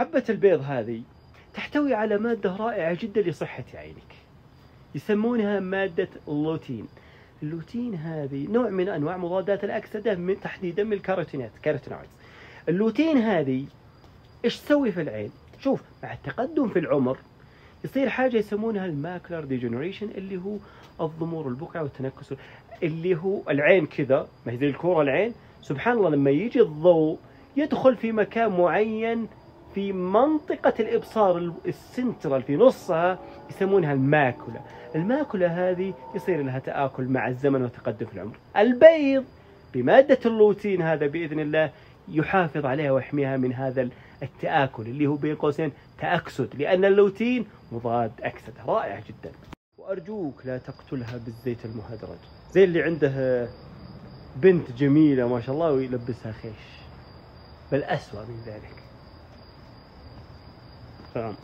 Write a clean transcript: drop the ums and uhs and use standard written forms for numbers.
حبة البيض هذه تحتوي على مادة رائعة جدا لصحة عينك، يسمونها مادة اللوتين. اللوتين هذه نوع من أنواع مضادات الأكسدة، من تحديدا من كاروتينويدز. اللوتين هذه إيش تسوي في العين؟ شوف، مع التقدم في العمر يصير حاجة يسمونها الماكلر ديجنريشن، اللي هو الضمور البقعة والتنكس، اللي هو العين كذا، ما هي زي الكورة العين، سبحان الله لما يجي الضوء يدخل في مكان معين في منطقة الإبصار السنترال في نصها، يسمونها الماكولة. الماكولة هذه يصير لها تآكل مع الزمن وتقدم في العمر. البيض بمادة اللوتين هذا بإذن الله يحافظ عليها ويحميها من هذا التآكل، اللي هو بين قوسين تأكسد، لأن اللوتين مضاد أكسدة رائع جدا. وأرجوك لا تقتلها بالزيت المهدرج، زي اللي عنده بنت جميلة ما شاء الله ويلبسها خيش، بل أسوأ من ذلك. سلام.